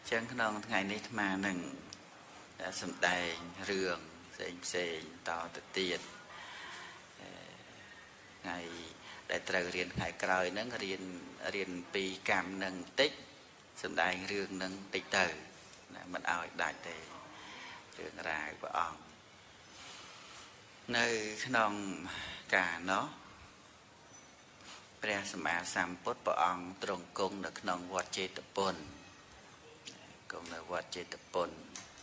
ចឹងក្នុងថ្ងៃនេះអាត្មានឹងសម្ដែងរឿងផ្សេងតទៅទៀតថ្ងៃដែលត្រូវរៀនថ្ងៃក្រោយហ្នឹងរៀនពីកម្មនឹងបន្តិចសម្ដែងរឿងនឹងបន្តិចទៅមិនឲ្យដាច់ទេរឿងរ៉ាវព្រះអង្គនៅក្នុងកាលនោះព្រះសម្មាសម្ពុទ្ធព្រះអង្គទ្រង់គង់នៅក្នុងវត្តចេតពុនគង់នៅវត្តចេតពុន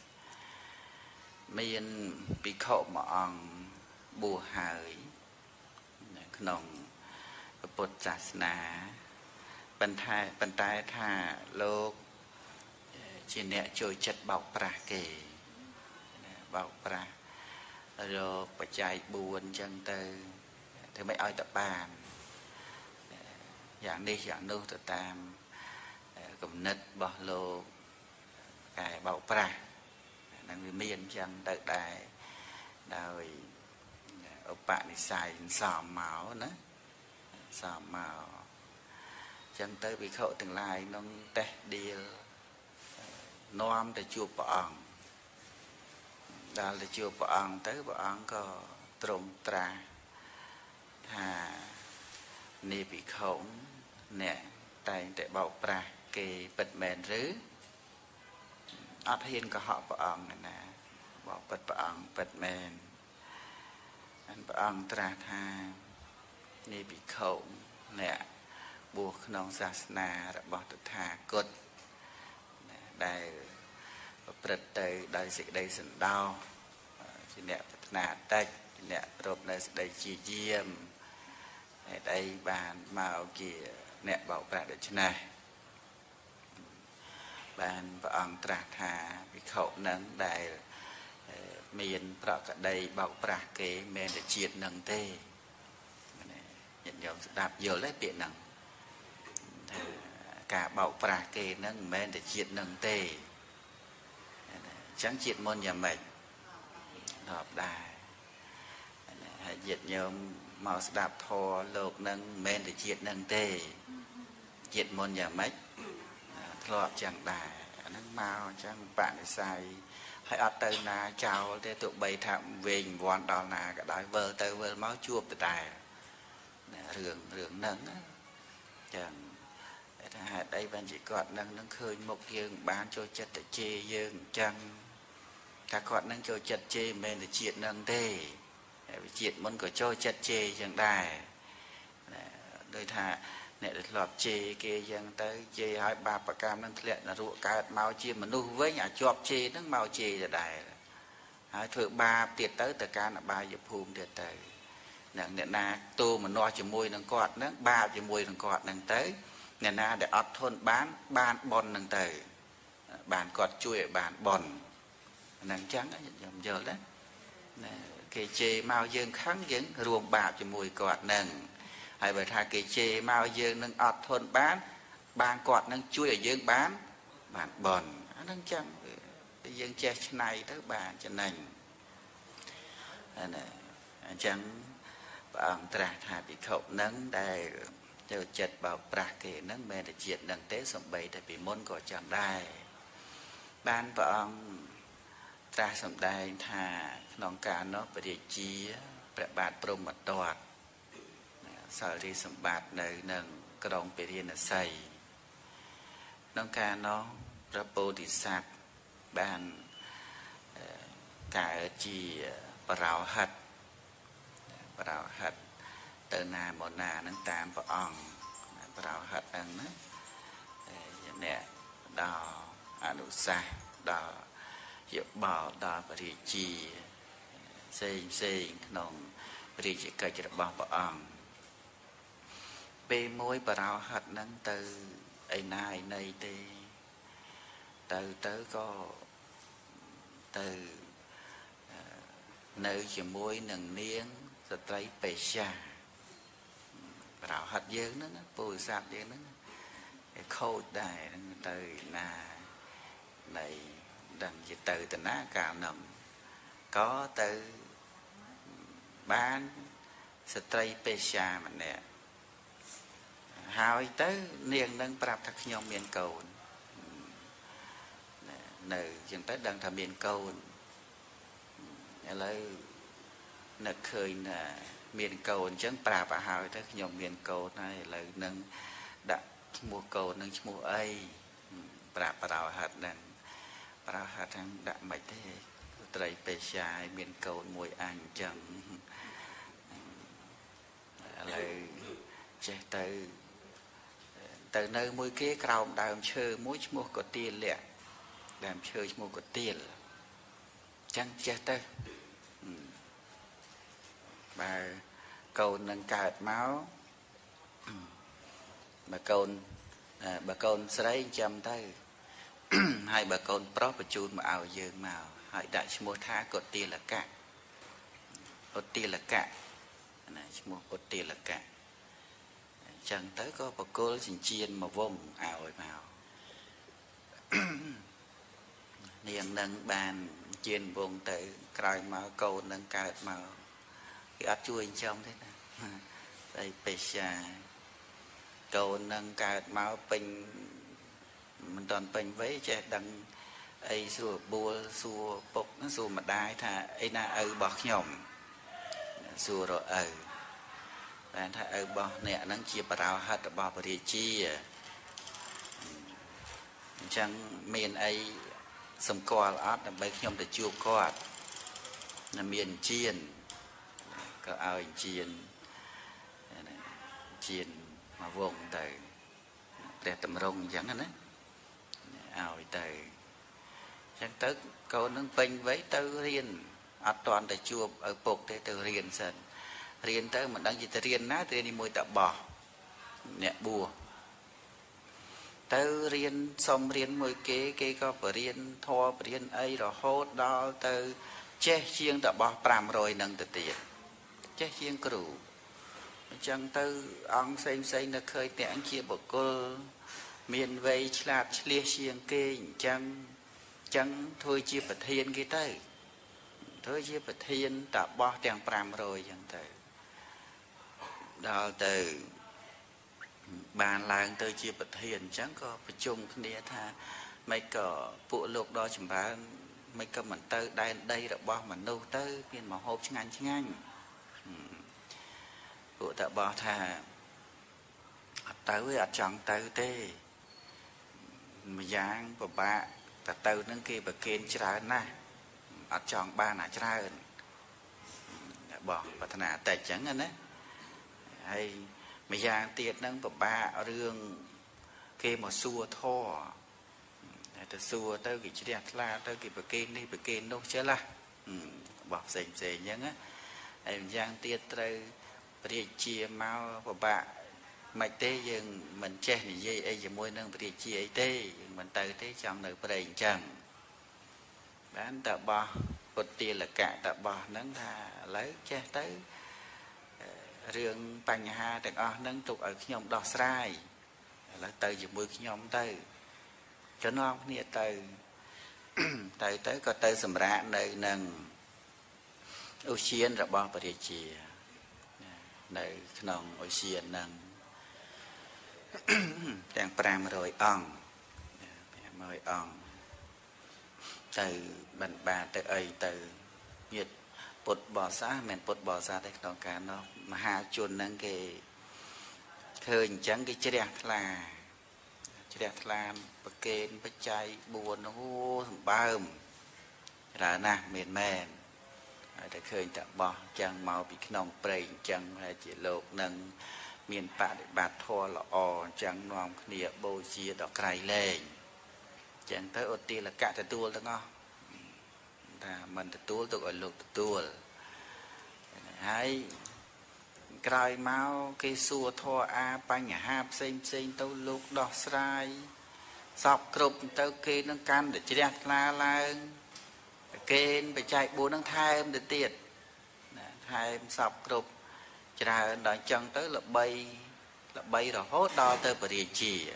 មានភិក្ខុមួយអង្គបួសហើយក្នុងពុទ្ធសាសនាប៉ុន្តែថាលោកជាអ្នកចូលចិត្តបោកប្រាស់គេបោកប្រាស់រកបច្ច័យ4អញ្ចឹងទៅធ្វើមិនឲ្យតបានយ៉ាងនេះយ៉ាងនោះទៅតាមគំនិតរបស់លោកតែបោកប្រាស់នឹងវាមានអញ្ចឹងទៅដែរដោយឧបនិស្ស័យសមមកណាសមមកអញ្ចឹងទៅវិខុទាំងឡាយក្នុងតេះដៀលនាំទៅជួបព្រះអង្គដល់ទៅជួបព្រះអង្គទៅព្រះអង្គក៏ទ្រង់ត្រាស់ថានេះភិក្ខុអ្នកតែងតែបោកប្រាស់គេពិតមែនឬអត់ហ៊ានកុហកព្រះអង្គណាបោកពិតព្រះអង្គពិតមែនព្រះអង្គត្រាស់ថានេះភិក្ខុអ្នកបួសក្នុងសាសនារបស់តថាគតដែលប្រព្រឹត្តទៅដោយសេចក្តីសន្តោសជាអ្នកប្រាថ្នាតិចជាអ្នករកនៅសេចក្តីជាយាមហេតុអីបានមកជាអ្នកបោកប្រាស់ដូច្នេះបានព្រះអង្គត្រាស់ថាភិក្ខុនឹងដែលមានប្រក្តីបោកប្រាស់គេមិនតែជាតិនឹងទេញាតិញោមស្ដាប់យល់ទេពាក្យហ្នឹងការបោកប្រាស់គេនឹងមិនមែនតែជាតិនឹងទេអញ្ចឹងជាតិមុនយ៉ាងម៉េចដល់ដែរហើយញាតិញោមមកស្ដាប់ធម៌លោកនឹងមិនមែនតែជាតិនឹងទេជាតិមុនយ៉ាងម៉េចធ្លាប់ចឹងដែរអាហ្នឹងមកអញ្ចឹងបនិស្ស័យហើយអត់ទៅណាចោលទេទោះបីថាវែងវ័នដល់ណាក៏ដោយវិលទៅវិលមកជួបទៅដែររឿងហ្នឹងចឹងថាហេតុអីបានជាគាត់នឹងឃើញមុខយើងបានចូលចិត្តទៅជេរយើងអញ្ចឹងថាគាត់នឹងចូលចិត្តជេរមិនមែនតែជាតិនឹងទេវិជាតិមុនក៏ចូលចិត្តជេរអញ្ចឹងដែរដោយថាអ្នកដែលធ្លាប់ជេរគេអញ្ចឹងទៅជេរឲ្យបាបកម្មនឹងធ្លាក់នរកកើតមកជាមនុស្សវិញអាជាប់ជេរហ្នឹងមកជេរទៅដែរហើយធ្វើបាបទៀតទៅការអបាយភូមិទៀតទៅអ្នកណាទូមនោជាមួយនឹងគាត់ហ្នឹងបាបជាមួយនឹងគាត់ហ្នឹងទៅអ្នកណាដែលអត់ធន់បានបន់ហ្នឹងទៅបានគាត់ជួយឲ្យបានបន់ហ្នឹងអញ្ចឹងខ្ញុំយល់ដែរគេជេរមកយើងខឹងយើងរួមបាបជាមួយគាត់ហ្នឹងហើយបើថាគេជេរមកយើងនឹងអត់ធន់បានគាត់នឹងជួយឲ្យយើងបានបន់អាហ្នឹងចឹងយើងចេះឆ្នៃទៅបានចំណេញអញ្ចឹងព្រះអង្គត្រាស់ថាភិក្ខុនឹងដែលចូលចិត្តបោកប្រាស់គេនឹងមិនតែជាតិនឹងទេសំបីតែពីមុនក៏ចឹងដែរបានព្រះអង្គត្រាស់សម្ដែងថាក្នុងកាលនោះព្រះរាជាព្រះបាទព្រហ្មទត្តសោយរាជសម្បត្តិនៅនឹងក្រុងពារាណសីក្នុងកាលនោះព្រះពោធិសត្វបានកើតជាបរោហិតទៅណាមកណានឹងតាមព្រះអង្គបរោហិតហ្នឹងណាអ្នកដល់អនុសាសន៍ដល់ជាបោដល់ព្រះរាជាផ្សេងក្នុងព្រះរាជកិច្ចរបស់ព្រះអង្គពេលមួយបរោហិតហ្នឹងទៅឯណាឯណីទេទៅក៏ទៅនៅជាមួយនឹងនាងស្ត្រីបេស្យាបរោហិតយើងហ្នឹងពុទ្ធសាសយើងហ្នឹងខូចដែរហ្នឹងទៅណានៃដឹងជាទៅណាកាលនោះក៏ទៅបានស្ត្រីបេស្យាម្នាក់ ហើយទៅនាងនឹងប្រាប់ថាខ្ញុំមានកូន nơi dân tới đang tham miền câu lấy nè khơi nè miền cầu chẳng bà hỏi tới nhom miền cầu này là nâng đã mua cầu nâng mua ấy bà đào hạt đàn bà đào hạt thằng đã mày thế tây bề dài miền cầu mùi anh chẳng lại chạy từ từ nơi mũi kia cầu đào chơi mũi mua có tiền lẹ làm chơi mua có tiền chẳng chạy tới bà cầu nâng cạt máu bà con sấy chăm tay hai bà con pro bà chun mà ảo dương màu hai đại mua tha có tiền là cả có tiền là cả này mua có tiền là cả chẳng tới có bà cô xin chiên mà vông ảo màu niềm nâng bàn chiên vông tới cài màu cầu nâng cạt màu cái áp chui trong thế này đây bề xa cầu nâng cạt máu bình mình toàn bình với che đằng ấy xua bùa xua bốc nó xua mà đai thà ấy na ơi bọt nhom xua rồi và thà bọt nè nâng chia bà rào hạt bọt bà rìa chi chẳng miền ấy sầm cò ớt là bấy nhom để chua cọt là miền chiên có ai chiên mà vùng từ để tầm rong chẳng anh á ao từ chẳng tới câu nâng pin với tư riêng ở toàn để chua ở bột để từ riêng sân riêng tới mình đang gì từ riêng ná từ đi mùi tạ bò nhẹ bùa tới riêng xong riêng mùi kế có bờ riêng thua bờ riêng ấy rồi hốt đó từ che chiêng tạ bò pram rồi nâng từ tiền che chiêng cửu chẳng tư ông xem nó khơi tẻn chia bậc cô miền vây chạp lia chiêng kê chẳng thôi chia bậc thiên cái tới thôi chia bậc thiên tạ bò tèng pram rồi chẳng từ đó từ bàn làng tới chia bậc thiên chẳng có phải chung kia tha mấy cờ phụ lục đó chừng bà mấy cờ mình tới đây là bò mình đâu tới miền mà hộp chẳng anh của ta bỏ thà tới ở trong tới tê mà dáng của bà ta tới nâng kia bà kênh trả nè ở trong ba nà trả bỏ và thà nà tài chẳng anh á hay mà dáng tiết nâng của bà ở rương kia mà xua thô ta xua tới cái chứ đẹp la tới cái bà kênh đâu chứ là bỏ xềnh nhấn á hay dáng tiết tới bề chia mau của bạn mày tê dừng mình che thì dây ấy giờ môi nâng bề chia ấy tê mình tới thế trong nơi bề chẳng bán tạ bò một tiền là cả tạ bò nâng thà lấy che tới riêng bánh ha đừng nâng tục ở nhóm đỏ sai là tới giờ môi nhóm tới cho nó không nghĩa tới có tới sầm rạ nơi nâng ưu chiên rồi bò bề chia nơi nòng ôi xiên nâng đang pram rồi ong từ bần bà từ ấy từ nhiệt bột bò xa men bột bò ra đây nó cả nó mà hạ chuồn nâng cái khơi chẳng cái chế đẹp là bậc kênh bậc chay buồn nó bơm là nè miền mềm để khơi tạ bò chẳng màu bị nòng prey chẳng hay chỉ lột nâng miền bạ để bạt thua là chẳng nòng nịa bô chia đỏ cày lên chẳng tới ưu tiên là cả cái tua đó ngon mình cái tua tôi gọi lột tua hay cày máu cái xua thua a bánh hạp xem tao lúc đỏ sai sọc cục tao kia nó can để chỉ đẹp là kênh phải chạy bốn năng thai em để tiền thai em sọc cục trả đợi chân tới là bay rồi hốt đo tới bờ địa chỉ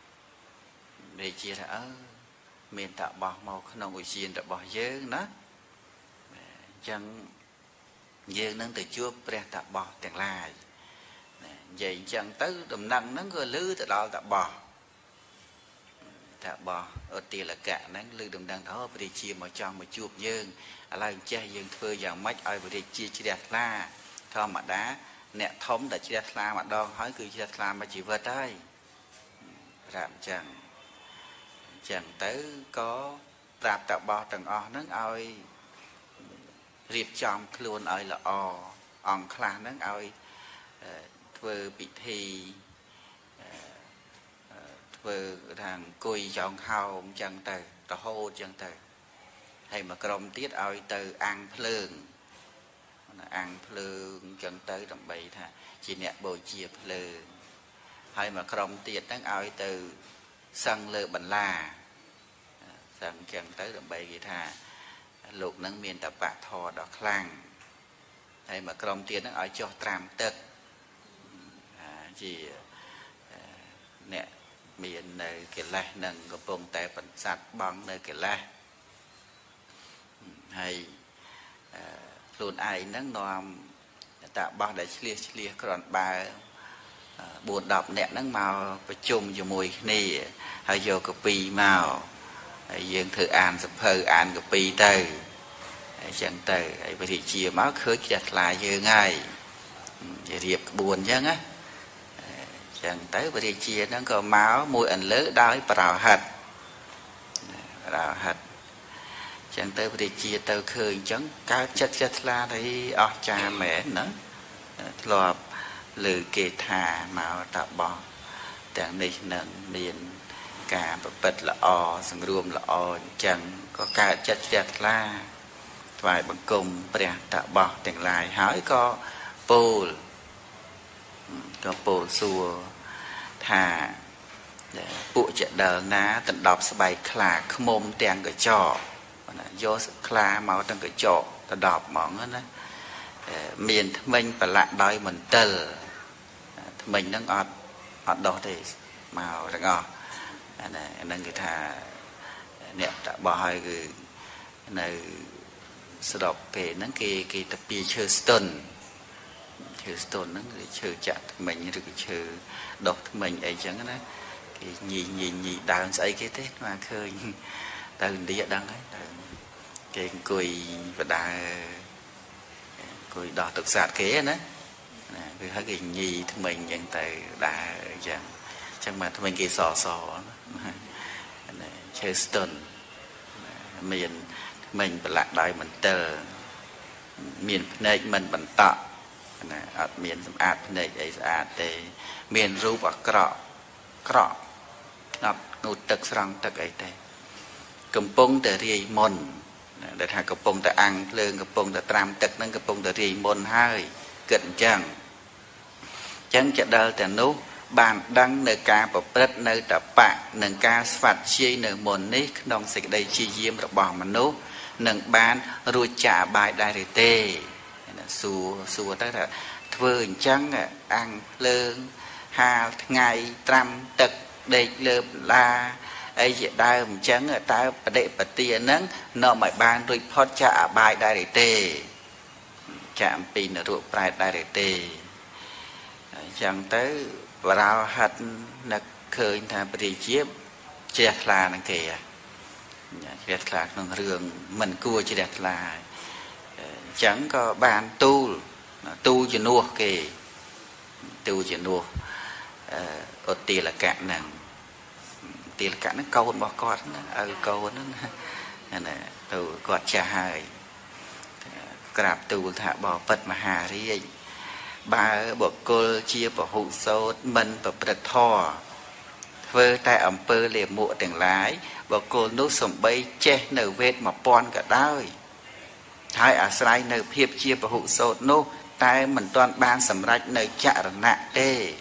là miền tạo bỏ màu không ngồi xiên đã bỏ dơ nó chân dơ nâng từ chua pre tạo bỏ tiền lại vậy chân tới đầm nặng nó người lư từ đó tạo bỏ ta bỏ ở tiền là cả nắng lư đồng đằng đó bề chia mà cho mà chuột dương lại che dương thưa dạng mách ai bề chia chỉ đẹp la thò mà đá nẹt thống đã chỉ đẹp la mà đo hỏi cứ chỉ đẹp la mà chỉ vượt đây làm chẳng tới có rạp tạo bò tầng o nắng ơi riệp trong luôn ơi là o on khla nắng ơi vừa bị thì vừa thằng cùi chọn hào chẳng từ tao hô chẳng từ hay mà cầm tiết ơi từ ăn phượng chẳng tới đồng bầy thà chỉ nẹt bồi chia phượng hay mà cầm tiết nắng ơi từ sân lơ bẩn la sân chẳng tới đồng bầy gì thà lục nắng miền tập bạc thò đỏ khlang hay mà cầm tiết nắng ơi cho tram tật chỉ nè miền nơi cái la nâng có bông tay bẩn sạch băng nơi cái la hay luôn ai nắng nòm tạo bao để chia còn bà buồn đọc nè nắng màu phải chung vô mùi nè hay vô copy màu dương thử an sập hơ an copy từ chẳng từ vậy thì chia máu khơi chặt lại như ngay điệp buồn chứ á chẳng tới bề chia nó có máu mùi ảnh lỡ đói rào hạt chẳng tới bề chia tao khơi chẳng cá chất la thấy ở cha mẹ nữa lọp lử kê thà màu tạo bò tạng này nâng miền cả bật là o sừng ruộng là o chẳng có cá chất la vài bằng cùng bè tạo bò tiền lại hỏi có bồ xua thà bộ trận đờ ná tận đọc bài khla khmom tiền cái trò do khla máu trong cái trò tận đọc mỏng đó miền mình phải lại đói mình tờ mình đang ọt đó thì màu là ngọt nên người ta nè đã bỏ hai cái này sẽ đọc về nó cái tập bia chơi stone nó người chơi chặt mình rồi chơi đọc mình ấy chẳng đó cái nhị đào ấy cái thế mà khơi từ đi ở đằng ấy cái cùi và đà cùi đỏ thực sạt kế nữa vì thấy cái nhị thì mình nhận từ đà chẳng mà mình cái sò chơi stone mình lại đòi mình tờ miền này mình bận tạ miền ạt này ấy ạt để miền rú và cọ ngập nút tật sang tật ấy thế cầm bông để riêng môn để thà cầm bông để ăn lương cầm bông để tram tật nâng cầm bông để riêng môn hai cận chẳng chả đỡ để nấu bàn đăng nơi cá và bớt nơi tập bạc nâng cá phạt chi nơi môn ní nông sạch đây chi diêm rồi bỏ mà nấu nâng bán rồi trả bài đại tê xua tới là vừa trắng ăn lương hà ngày trăm tật để lợp la ấy vậy đây mình trắng ở ta để bật tiền nắng nó mày ban rồi phật trả bài đại tê chạm pin ở ruộng bài đại tê chẳng tới vào hạt là khơi thà bì chiếp chẹt là năng kề chẹt là năng rường mình cua chẹt là chẳng có bàn tu cho nua kề tu cho nua ở tiền là cạn nàng tiền là cạn nó câu bỏ con câu nó này tu quạt trà hai grab tu thả bỏ bật mà hà đi ba bộ cô chia bộ hụ sâu mình bộ bật thò vơ tay ẩm pơ liềm mụa tiền lái bộ cô nút sầm bay che nở vết mà pon cả đôi hai ở sai nở hiệp chia bộ hụ sâu nô tay mình toàn ban sầm rách nở chạ rồi nạ tê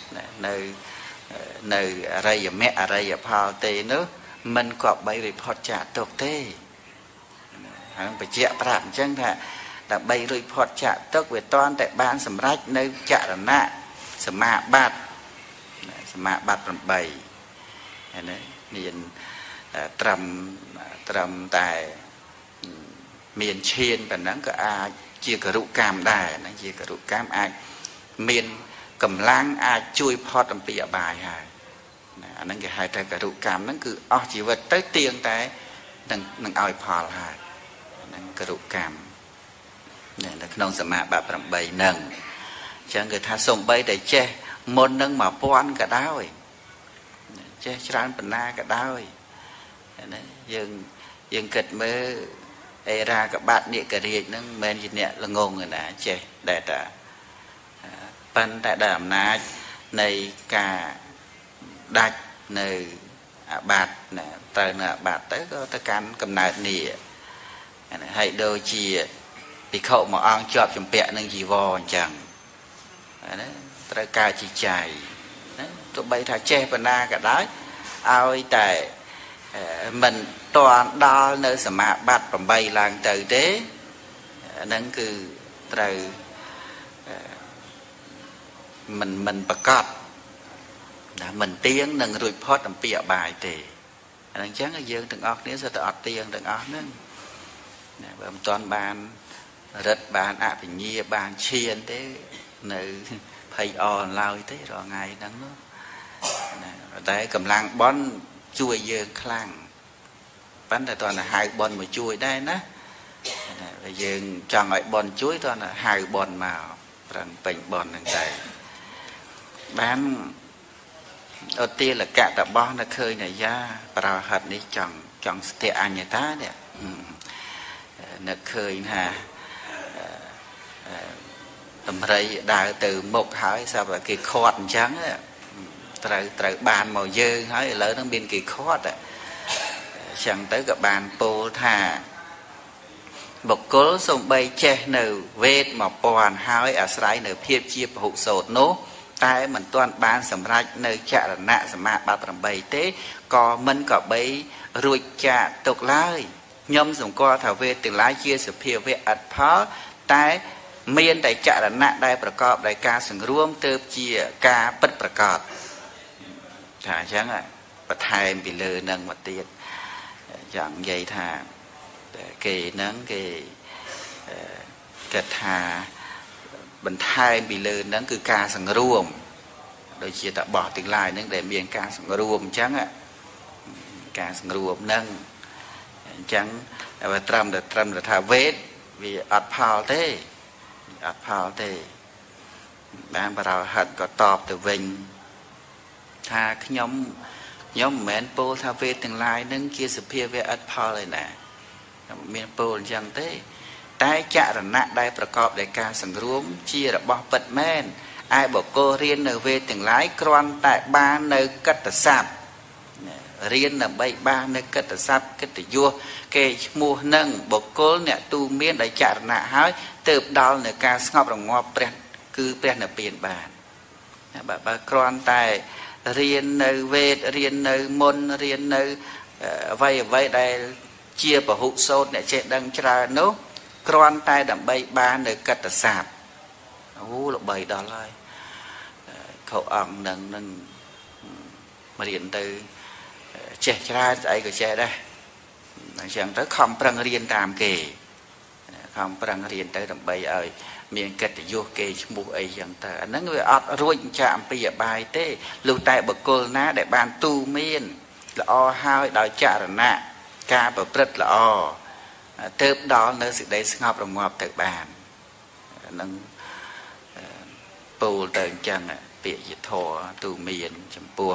nở rây mẹ rây phao tê nữa mình có bay report chạ tộc tê phải chẹt bạc chân thà là bay report chạ tộc về toàn tại ban sầm rách nở chạ rồi nạ sầm mạ bát bằng bầy này miền trầm tại miền chiên và nó có ai chia cả rượu cam đài nó chia cả rượu cam ai miền cầm lang ai chui phật làm bìa bài hả អាហ្នឹងគេហៅថាករុកម្មហ្នឹងគឺអស់ជីវិតទៅទៀងតែនឹងឲ្យផលហើយហ្នឹងករុកម្មនៅក្នុងសមាបត្តិ8ហ្នឹងអញ្ចឹងគឺថាសំបីតែចេះមុននឹង1000ក៏ដោយចេះច្រើនបណ្ណាក៏ដោយណាយើងគិតមើលអេរ៉ាកបាត់និករាជហ្នឹងមិនមែនជាអ្នកល្ងងទេណាចេះដែលតាប៉ុន្តែដោយអំណាចនៃការដាច់នៅអាបាតណាត្រូវនៅអាបាតទៅក៏ទៅកាន់កំណើតនេះហើយដូចជាភិក្ខុមួយអង្គជាប់ចម្ពាក់នឹងជីវរអញ្ចឹងណាត្រូវកើតជាចៃណាទោះបីថាចេះបណ្ណាក៏ដោយឲ្យតែមិនតាន់ដល់នៅសមាបត្តិ8ឡើងទៅទេហ្នឹងគឺត្រូវមិនប្រកាសណាមិនទៀងនឹងរួចផុតអំពីអបាយទេអាហ្នឹងអញ្ចឹងយើងទាំងអស់គ្នាសិតតែអត់ទៀងទាំងអស់ហ្នឹងណាបើមិនតាន់បានរិទ្ធបានអភិញ្ញាបានឈានទេនៅភ័យអនឡើយទេរាល់ថ្ងៃហ្នឹងណាតែកម្លាំងបន់ជួយយើងខ្លាំងប៉ុន្តែតើហៅបន់មកជួយដែរណាតែយើងចង់ឲ្យបន់ជួយតើហៅបន់មកប្រឹងពេញបន់ហ្នឹងតែបានឧទាលកៈតបោះនៅឃើញអាយ៉ាប្រហិតនេះចង់ស្ទាក់អញ្ញតានេះនឹកឃើញថាតម្រៃដើរទៅមុខហើយស្រាប់តែគេខាត់អញ្ចឹងត្រូវបានមកយើងហើយឥឡូវហ្នឹងមានគេខាត់អញ្ចឹងទៅក៏បានពោលថាបុគ្គលសំបីចេះនៅវេទ1000ហើយអាស្រ័យនៅភាពជាពហុសោតនោះតែមិនទាន់បានសម្រេចនៅចរណៈសមាបត្តិ8ទេក៏មិនក៏បីរួចចាកទុកឡើយខ្ញុំសម្គាល់ថាវេទទាំងឡាយជាសភាវៈអត្តផលតែមានតែចរណៈដែលប្រកបដោយការសង្រួមទើបជាការពិតប្រកបថាអញ្ចឹងបន្ថែមពីលើនឹងមកទៀតយ៉ាងនិយាយថាគេហ្នឹងគេគិតថាបន្ថែមពីលើហ្នឹងគឺការសង្រួមដូចជាតបោះទាំងឡាយហ្នឹងដែលមានការសង្រួមអញ្ចឹងការសង្រួមហ្នឹងអញ្ចឹងតែត្រឹមតែថាវេទវាអត់ផលទេអត់ផលទេបានបរោហិតក៏តបទៅវិញថាខ្ញុំមិនមែនពោលថាវេទទាំងឡាយហ្នឹងជាសភាវៈអត់ផលឯណាមានពោលអញ្ចឹងទេតែចរណៈដែលប្រកបដោយការសង្រួមជារបស់ពិតមែនឯបុគ្គលរៀននៅវេទទាំងឡាយគ្រាន់តែបាននៅកិត្តស័ព្ទរៀនដើម្បីបាននៅកិត្តស័ព្ទកិត្តិយសគេឈ្មោះនឹងបុគ្គលអ្នកទូមានដោយចរណៈហើយទើបដល់នៅការស្ងប់រងាប់ព្រះគឺព្រះនិព្វានបានបើគ្រាន់តែរៀននៅវេទរៀននៅមុនរៀននៅអ្វីដែលជាពហុសោតអ្នកចេះដឹងច្រើននោះគ្រាន់តែដើម្បីបាននៅកិត្តស័ព្ទអូល្បីដល់ហើយខុសអង្គនឹងរៀនទៅចេះច្រើនស្អីក៏ចេះដែរអញ្ចឹងទៅខំប្រឹងរៀនតាមគេខំប្រឹងរៀនទៅដើម្បីឲ្យមានកិត្តិយសគេឈ្មោះអីចឹងទៅអាហ្នឹងវាអត់រួចចាកអំពីអបាយទេលុះតែបុគ្គលណាដែលបានទូមានល្អហើយដោយចរណៈការប្រព្រឹត្តល្អទើបដល់នៅសេចក្តីស្ងប់រងាប់ទៅបាននឹងពោលទៅអញ្ចឹងពាក្យយធរទូមានចំពោះ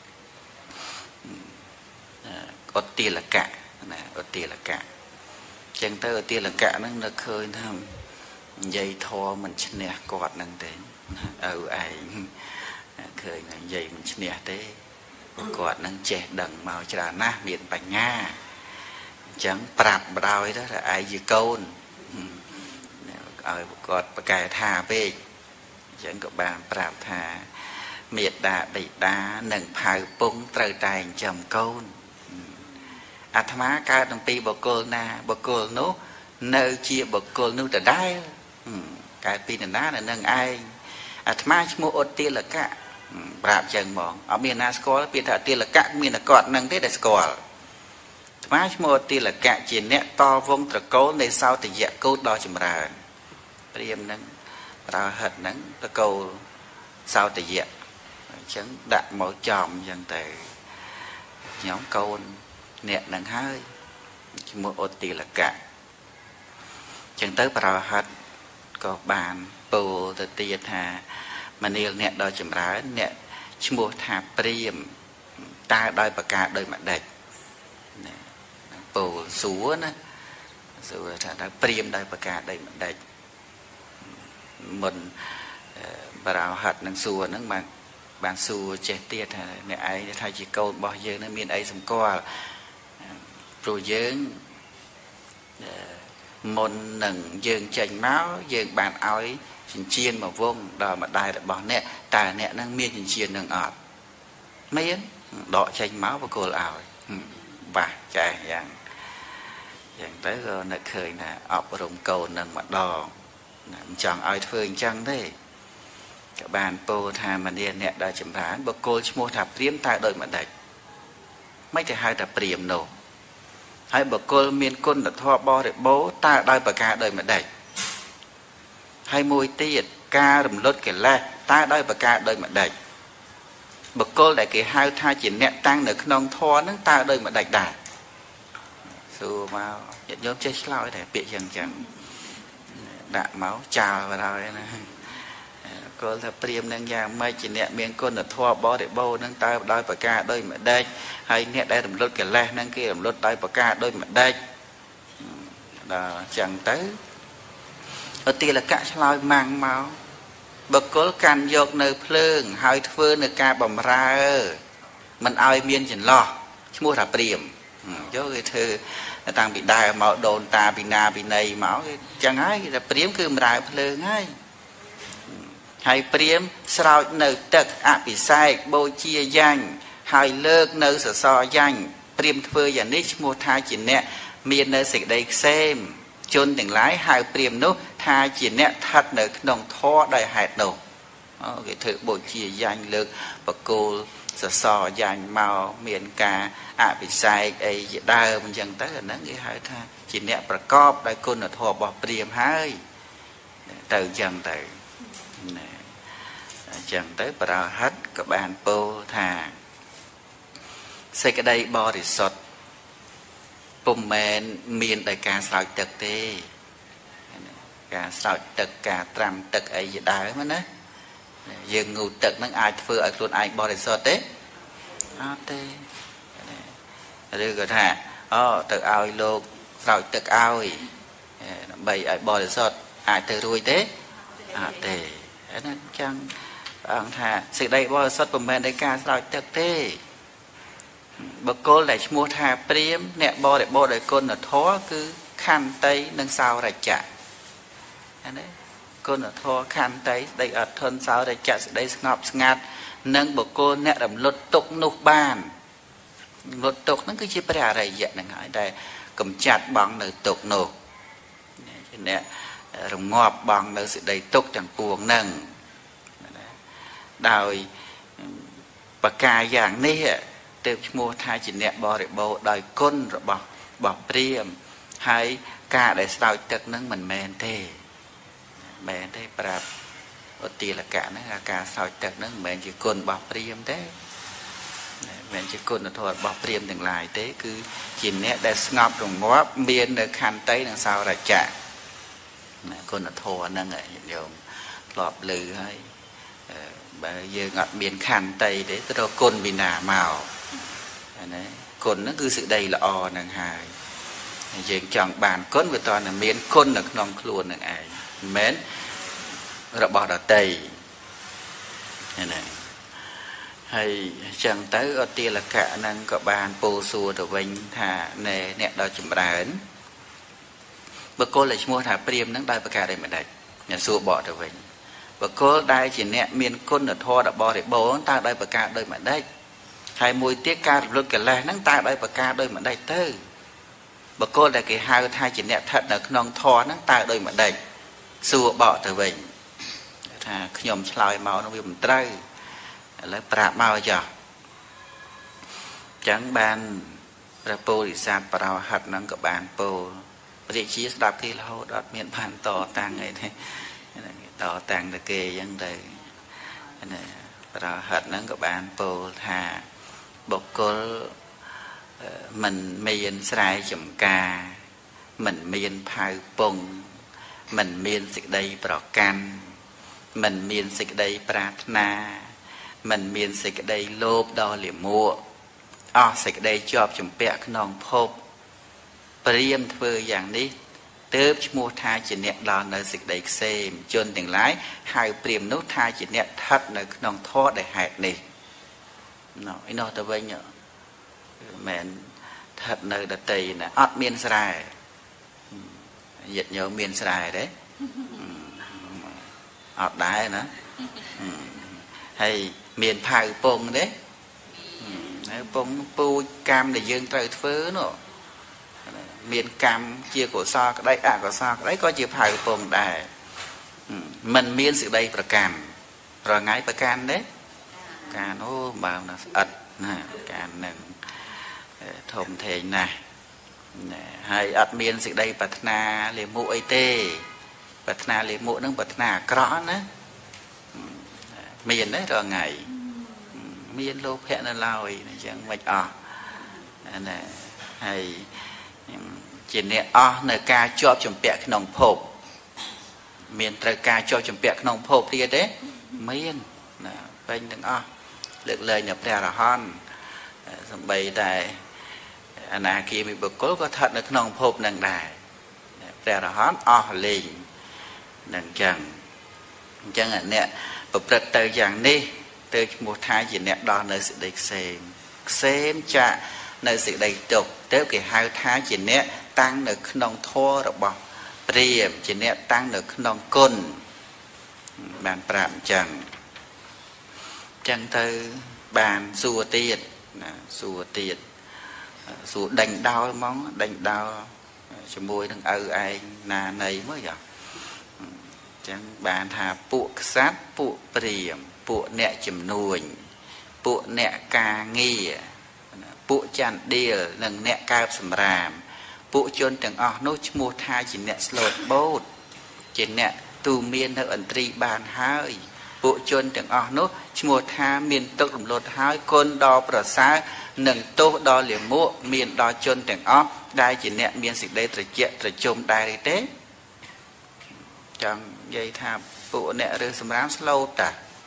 ឧទាលកៈណាឧទាលកៈអញ្ចឹងទៅឧទាលកៈហ្នឹងនៅឃើញថានិយាយធរមិនឈ្នះគាត់ហ្នឹងទេឪឯងឃើញនិយាយមិនឈ្នះទេគាត់ហ្នឹងចេះដឹងមកច្រើនណាស់មានបញ្ញាអញ្ចឹងប្រាប់បដ ாய் ទៅថាឯងជាកូនឲ្យគាត់ប្រកែថាពេកអញ្ចឹងក៏បានប្រាប់ថាមេត្តាបិតានិងផៅពងត្រូវតែចិញ្ចឹមកូនអាត្មាកើតអំពីបុគ្គលណាបុគ្គលនោះនៅជាបុគ្គលនោះដដែលកើតពីនរណានៅនឹងឯងអាត្មាឈ្មោះឧទាលកៈប្រាប់ចឹងហ្មងអត់មានណាស្គាល់ពាក្យថាឧទាលកៈមានតែគាត់នឹងទេដែលស្គាល់អាត្មាឈ្មោះឧទាលកៈជាអ្នកតវងត្រកូលនៃសោតយៈកូដដ៏ចម្រើនព្រាមនឹងប្រហិតនឹងត្រកូលសោតយៈ chẳng đặt mỗi chòm dân từ nhóm câu nẹt nâng hơi mua ô tì là cả chẳng tới bà hết có bàn bồ tự tiệt hà mà nêu nẹt đòi chùm rái nẹt mua thà priêm ta đòi bà ca đôi mặt đạch bồ xúa ná xúa thà priêm đòi bà ca đôi mặt đạch mình bà hết nâng xúa nâng mà bạn xua chết tiệt nè ai thay chỉ câu bao giờ nó miền ấy xong qua rồi dưỡng môn nâng dương chành máu dương bàn ói chỉnh chiên mà vông đòi mà đai được bỏ nè tài nè năng miên chỉnh chiên nâng ọt miến đọ chành máu và cô ảo và chạy dạng tới rồi nó khởi là ọp rồng cầu nâng mặt đỏ chẳng ai thường chẳng thế các bạn bồ thà mà điên nè đã chấm rán bậc cô mua thà priếm tại đôi mặt đạch mấy thì hai thà priếm nổ hai bậc cô miên côn là thoa bo để bố ta đôi bậc ca đôi mặt đạch hai môi tiệt ca rầm lốt kể la ta đôi bậc ca đôi mặt đạch bậc cô lại kể hai tha chỉ nè tăng được non thoa nó ta đôi mặt đạch đà xù mà nhận nhóm chết lao để bị chẳng chẳng đạ máu trào vào rồi nè cô là priêm nâng giang mấy chị nè miền côn là thoa bó để bô nâng tay đôi bà ca đôi mà đây hay nè đây làm lốt kể la nâng kia làm lốt đôi bà ca đôi mà đây là chẳng tới ở tiên là cả lôi mang máu bậc cố can dọc nơi phơi hai phơi nơi ca bầm ra mình ai miên chỉnh lo mua là priêm cho cái thư tăng bị đai máu đồn ta bị na bị này máu chẳng ai là priêm cứ mà phơi ngay hay priếm sao nơi tật bị sai bôi chia danh hay lơ nơi sở so danh priếm phơi và nít mua thai chỉ nè miền nơi xịt đây xem chôn từng lái hai priếm nốt thai chỉ nè thật nơi nòng tho đầy hạt đầu cái thử bôi chia danh lơ và cô sở so danh màu miền ca bị sai ấy đa mình dần tới là nó cái hai thai chỉ nèประกอบđại côn là thọ bỏ priếm hai từ dần từ chẳng tới bà hết các bạn bố thà xây cái đây bò thì sọt bùm mền miền đại ca sạo tật tê ca sạo tật ca tram tật ấy gì đá mà nè dừng ngủ tật nó ai phơi ở luôn ai bò thì sọt tê tê rồi thà tật ao lô sạo tật ao bày ở bò thì sọt ai từ ruồi tê tê nên chẳng ông thà sự đây bao sốt bầm bền đây ca sao thực thế bậc cô lại mua thà priếm nè bo để bo để côn là thó cứ khăn tây nâng sao ra chả đấy côn là thó khăn tây đây ở thân sao ra chả đây ngọc ngạt nâng bậc cô nè làm lột tục nục bàn lột tục nó cứ chỉ bẻ này vậy này hỏi đây cầm chặt bằng nơi tục nục nè rồng ngọt bằng nơi sự đầy tục chẳng cuồng nâng đòi bà ca dạng này từ mua thai chỉ nẹ bò để bò đòi côn rồi bỏ priêm hay ca để sao tật nâng mình mền thế bà ở tì là cả nó là ca sao tật nâng mền chỉ côn bỏ priêm thế mền chỉ côn là thôi bỏ priêm từng lại thế cứ chỉ nẹ để ngọc rồi ngóp miên để khăn tới đằng sau là chả côn là thua nâng ấy nhiều lọp lư hay bây giờ ngọt miền khăn tây đấy tôi côn bị nả màu côn nó cứ sự đầy là o nằng hài giờ chọn bàn côn với toàn là miền côn là non luôn nằng ai mến rồi bỏ đỏ tây này hay chẳng tới ở tia là cả năng có bàn pô xua từ vinh thà nè nẹt đo chùm đá bậc cô lại mua thà priêm nắng đai bậc cả đây mà đây nhà xua bỏ từ vinh và cô đây chỉ nè miền côn ở thua đã bỏ để bố ta đây bậc ca đôi mà đây hai mùi tiết ca luôn cả là nắng ta đây bậc ca đôi mà đây tư bậc cô là cái hai chỉ nè thật là non thò nắng ta đôi mà đây xua bỏ từ về thà nhom lòi màu nó bị mình trai lấy bạc màu cho chẳng bàn ra po thì sao bảo hạt nắng các bạn po vị trí đạp kia là hỗ đọt miền bàn tỏ tăng ấy thế tỏ tăng là kê dân đời ប្រហិតហ្នឹងក៏បានពោលថាបុគ្គលមិនមានស្រែចម្ការមិនមានផៅពងមិនមានសេចក្តីប្រកាន់មិនមានសេចក្តីប្រាថ្នាមិនមានសេចក្តីលោភដល់លាមកអស់សេចក្តីជាប់ជំពាក់ក្នុងភពព្រាមធ្វើយ៉ាងនេះទើបឈ្មោះថាជាអ្នកដល់នៅសេចក្តីក្សេមជនទាំងឡាយហៅព្រាមនោះថាជាអ្នកស្ថិតនៅក្នុងធម៌ដែលហេតុនេះឯនោះទៅវិញមិនស្ថិតនៅដតីណាអត់មានស្រែញាតិញោមមានស្រែទេអត់ដែរណាហើយមានផៅពងទេហើយពងពូជកម្មដែលយើងត្រូវធ្វើនោះមានកម្មជាកុសលក្តីអកុសលក្តីក៏ជាផៅពងដែរมันមានសេចក្តីប្រកាន់រងៃប្រកាន់ទេកានអូបើណាស្អិតណាកាននឹងធំធេងណាស់ហើយអត់មានសេចក្តីប្រាថ្នាលាមកអីទេប្រាថ្នាលាមកនឹងប្រាថ្នាអាក្រក់ណាមានទេរងៃមានលោភៈនៅឡើយអញ្ចឹងមិនអស់ណាហើយជាអ្នកអស់នៅការជាប់ជំពាក់ក្នុងភពមានត្រូវការជាប់ជំពាក់ក្នុងភពទៀតទេមានណាពេញទាំងអស់លើកលែងនៅព្រះអរហន្តសំបីតែអនាគាមីបុគ្គលក៏ស្ថិតនៅក្នុងភពនឹងដែរព្រះអរហន្តអស់លេងនឹងអញ្ចឹងអ្នកប្រព្រឹត្តទៅយ៉ាងនេះទៅឈ្មោះថាជាអ្នកដល់នៅសេចក្តីក្សេមក្សេមចាក់នៅសេចក្តីទុក្ខទៅគេហៅថាជាអ្នកតាំងនៅក្នុងធម៌របស់ព្រាហ្មណ៍ជាអ្នកតាំងនៅក្នុងគុណបានប្រាប់អញ្ចឹងទៅបានសួរទៀតណាសួរទៀតសួរដេញដោលហ្មងដេញដោលជាមួយនឹងឪឯងណានៃមើលយ៉ាចឹងបានថាពួកក្សត្រពួកព្រាហ្មណ៍ពួកអ្នកជំនួញពួកអ្នកការងារពួកចន្ទដៀលនិងអ្នកកើបសម្រាមពួកជនទាំងអស់នោះឈ្មោះថាជាអ្នកស្លូតបូតជាអ្នកទូមាននៅឥន្ទ្រីបានហើយពួកជនទាំងអស់នោះឈ្មោះថាមានទុក្ខរំលត់ហើយគុណដល់ប្រសើរនិងទោសដល់លាមកមានដល់ជនទាំងអស់ដែលជាអ្នកមានសេចក្តីត្រជាក់ត្រជុំដែរទេចង់និយាយថាពួកអ្នករើសសម្រាមស្លូតតា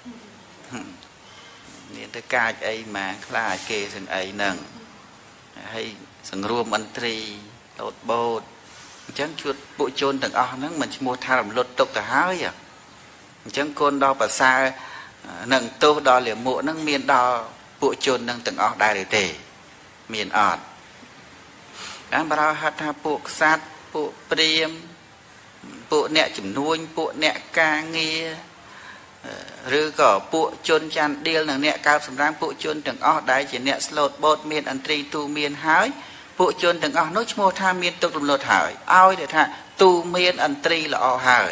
មានទៅកាចអីមកខ្លាចគេសឹងអីហ្នឹងហើយសង្រួមឥន្ទ្រីលូតបូតអញ្ចឹងជួតពួកជនទាំងអស់ហ្នឹងមិនឈ្មោះថារំលត់ទុកទៅហើយអញ្ចឹងគុណដល់ប្រសើរនិងទោសដល់លាមកហ្នឹងមានដល់ពួកជននឹងទាំងអស់ដែរឬទេមានអត់បានបើហៅថាពួកក្សត្រពួកព្រាហ្មណ៍ពួកអ្នកជំនួញពួកអ្នកការងារឬក៏ពួកជនច័ន្ទដៀលនិងអ្នកកើបសម្រាមពួកជនទាំងអស់ដែលជាអ្នកស្លូតបូតមានឥន្ទ្រីទូមានហើយពួកជនទាំងអស់នោះឈ្មោះថាមានទុក្ខរំលត់ហើយឲ្យតែថាទូមានឥន្ទ្រីល្អហើយ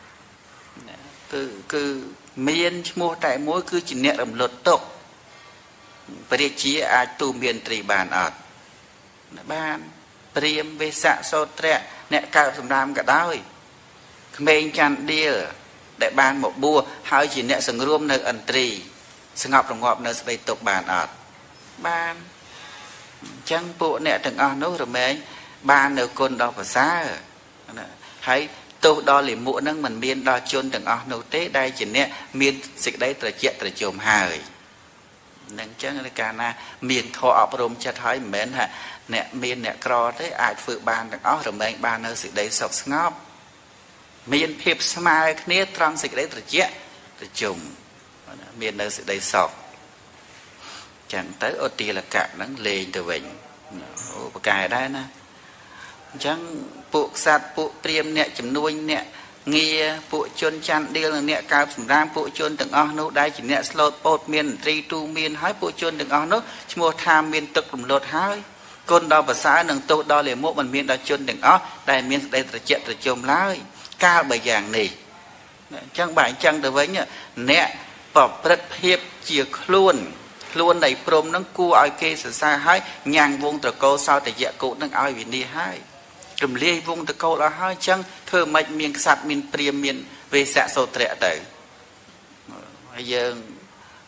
គឺមានឈ្មោះតែមួយគឺជាអ្នករំលត់ទុក្ខព្រះរាជាអាចទូមានឥន្ទ្រីបានអត់បានព្រាហ្មណ៍វេស្សៈសោត្រៈអ្នកកើបសម្រាមក៏ដោយក្មេងច័ន្ទដៀលដែលបានមកបួសហើយជាអ្នកសង្រួមនៅឥន្ទ្រីស្ងប់រងាប់នៅសេចក្តីទុក្ខបានអត់បានអញ្ចឹងពួកអ្នកទាំងអស់នោះរមែងបាននៅគុណដល់ប្រសើរហើយទោសដល់លាមកនឹងមិនមានដល់ជនទាំងអស់នោះទេដែលជាអ្នកមានសេចក្តីត្រជាក់ត្រជុំហើយនឹងអញ្ចឹងនៅកាលណាមានធម៌អប់រំចិត្តហើយមិនមែនថាអ្នកមានអ្នកក្រទេអាចធ្វើបានទាំងអស់រមែងបាននៅសេចក្តីសុខស្ងប់មានភាពស្មើគ្នាត្រង់សេចក្តីត្រជាក់ត្រជុំមាននៅសេចក្តីសុខចឹងទៅឧទាលកៈហ្នឹងលេងទៅវិញអូប្រកែដែរណាអញ្ចឹងពួកក្សត្រពួកព្រាហ្មណ៍អ្នកជំនួញអ្នកងារពួកជនច័ន្ទដៀលនិងអ្នកកើបសម្រាមពួកជនទាំងអស់នោះដែលជាអ្នកស្លូតបូតមានឥន្ទ្រីទូមានហើយពួកជនទាំងអស់នោះឈ្មោះថាមានទុក្ខរំលត់ហើយគុណដល់ប្រសើរនិងទោសដល់លាមកមិនមានដល់ជនទាំងអស់ដែលមានសេចក្តីត្រជាក់ត្រជុំឡើយកាលបើយ៉ាងនេះអញ្ចឹងបើអញ្ចឹងទៅវិញអ្នកប្រព្រឹត្តភាពជាខ្លួននៃព្រំនឹងគួរឲ្យគេសរសើរហើយញ៉ាំងវងត្រកូលសោតយៈកូតនឹងឲ្យវិនិច្ឆ័យហើយរំលាយវងត្រកូលអស់ហើយអញ្ចឹងធ្វើម៉េចមានក្សត្រមានព្រាហ្មណ៍មានវេស្សៈសោត្រៈទៅហើយយើង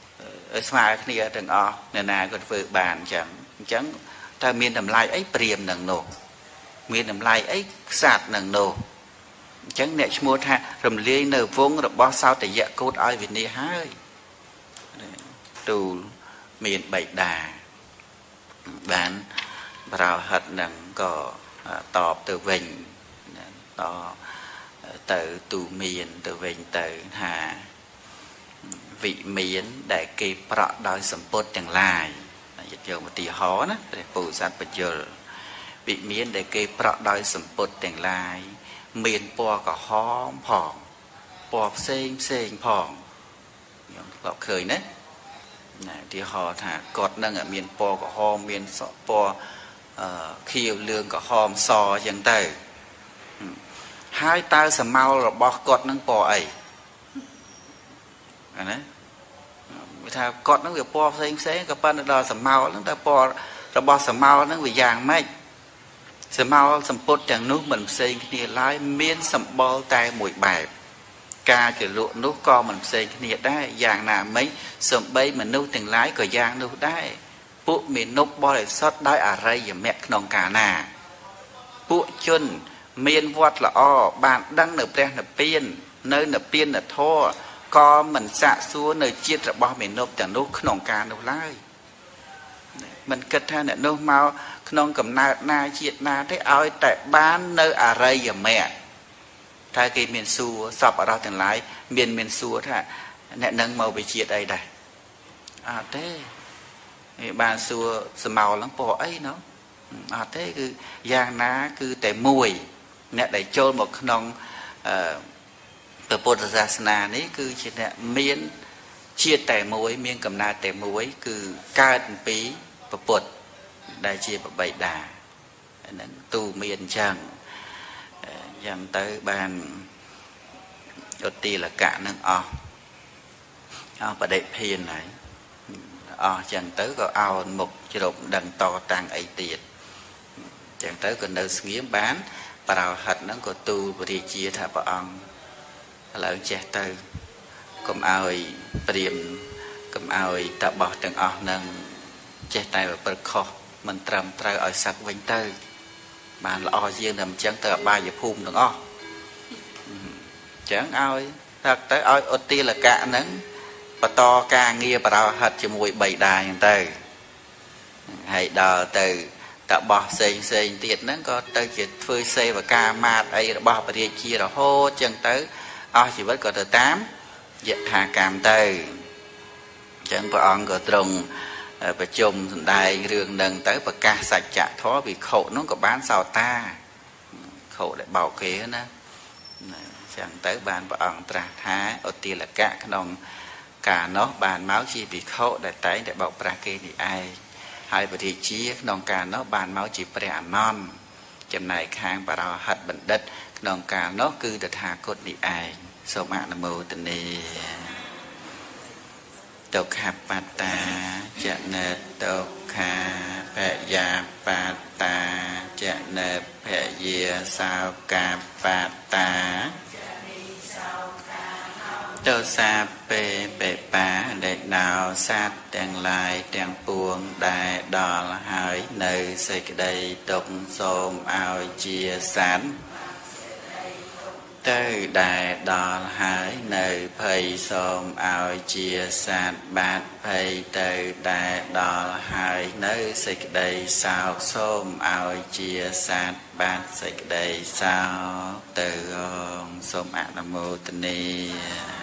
ស្មើគ្នាទាំងអស់អ្នកណាក៏ធ្វើបានអញ្ចឹងតើមានតម្លៃអីព្រាមនឹងនោះមានតម្លៃអីខ្សាត់នឹងនោះអញ្ចឹងអ្នកឈ្មោះថារំលាយនៅវងរបស់សោតយៈកូតឲ្យវិនិច្ឆ័យហើយទូលមានបៃតាបានប្រោហិតនឹងក៏តបទៅវិញតទៅទូមានទៅវិញទៅថាវិមានដែលគេប្រក់ដោយសម្ពុតទាំងឡាយយកយកឧទាហរណ៍ណាព្រះពុទ្ធសាសបញ្យលវិមានដែលគេប្រក់ដោយសម្ពុតទាំងឡាយមានពណ៌ក្រហមផងពណ៌ផ្សេងផងខ្ញុំធ្លាប់ឃើញណាឧទាហរណ៍ថាគាត់នឹងមានពណ៌ក្រហមមានពណ៌ខៀវលឿងក្រហមសអញ្ចឹងទៅហើយតើសមោលរបស់គាត់នឹងពណ៌អីណាវាថាគាត់នឹងវាពណ៌ផ្សេងក៏ប៉ុន្តែដល់សមោលហ្នឹងតើពណ៌របស់សមោលហ្នឹងវាយ៉ាងម៉េចសមោលសម្ពុតទាំងនោះមិនផ្សេងគ្នាឡើយមានសម្បល់តែមួយបែបការជាលក់នោះក៏មិនផ្សេងគ្នាដែរយ៉ាងណាមិញសំបីមនុស្សទាំងឡាយក៏យ៉ាងនោះដែរពួកមេនុបរិសុទ្ធដោយអរិយមគ្គក្នុងកាលណាពួកជនមានវត្តល្អបានដឹងនៅព្រះនិព្វាននៅនិព្វានធម៌ក៏មិនសាកសួរនៅជាតិរបស់មេនុបទាំងនោះក្នុងការនោះឡើយមិនគិតថាអ្នកនោះមកក្នុងកំណើតណាជាតិណាទេឲ្យតែបាននៅអរិយមគ្គតែគេមានសួរសពអរោះទាំងឡាយមានសួរថាអ្នកនឹងមកវិជាតិអីដែរអត់ទេបានសួរសមោលហ្នឹងពោះអីណោះអត់ទេគឺយ៉ាងណាគឺតែមួយអ្នកដែលចូលមកក្នុងពុទ្ធសាសនានេះគឺជាអ្នកមានជាតិតែមួយមានកំណើតតែមួយគឺកើតអំពីពុទ្ធដែលជាបបៃតាហ្នឹងទូមានអញ្ចឹងយ៉ាងទៅបានឧទាលកៈនឹងអស់បដិភានហើយអស់ចឹងទៅក៏អោនមុខជ្រប់ដឹងតតាំងអីទៀតចឹងទៅក៏នៅស្ងៀមបានប្រោហិតហ្នឹងក៏ទូលពរាជាថាព្រះអង្គឥឡូវចេះទៅកុំឲ្យព្រាមកុំឲ្យតបោះទាំងអស់ហ្នឹងចេះតែប្រព្រឹត្តខុសមិនត្រឹមត្រូវឲ្យសឹកវិញទៅបានល្អជាងតែអញ្ចឹងទៅអបាយភូមិទាំងអស់អញ្ចឹងឲ្យថាទៅឲ្យឧទាលកៈហ្នឹងបន្តការងារប្រោហិតជាមួយបៃតាអញ្ចឹងទៅហើយដល់ទៅតបោះផ្សេងទៀតហ្នឹងក៏ទៅជាធ្វើសេវកាមាតអីរបស់ព្រះរាជារហូតអញ្ចឹងទៅអស់ជីវិតក៏ទៅតាមយថាកម្មទៅអញ្ចឹងព្រះអង្គក៏ទ្រង់ប្រជុំសម្ដែងរឿងនឹងទៅប្រកាសសច្ចធម៌វិខុនោះក៏បានសោតាខុដែលបោកគេណាអញ្ចឹងទៅបានព្រះអង្គត្រាស់ថាឧទាលកៈក្នុងការនោះបានមកជាវិខុដែលតែងតែបោកប្រាស់គេនេះឯងហើយព្រះរាជាក្នុងការនោះបានមកជាព្រះអនន្តចំណែកខាងបរោហិតបណ្ឌិតក្នុងការនោះគឺតថាគតនេះឯងសូមអនុមោទនាទុក្ខបត្តាចនេទុក្ខាភយាបត្តាចនេភយាសោកាបត្តាទោសាពេបេបាដែលដល់សត្វទាំងឡាយទាំងពួងដែលដល់ហើយនៅសេចក្តីទុក្ខសូមឲ្យជាសត្វទៅដែលដល់ហើយនៅភ័យសូមឲ្យជាសត្វបាត់ភ័យទៅដែលដល់ហើយនៅសេចក្តីសោកសូមឲ្យជាសត្វបាត់សេចក្តីសោកទៅសូមអនុមោទនា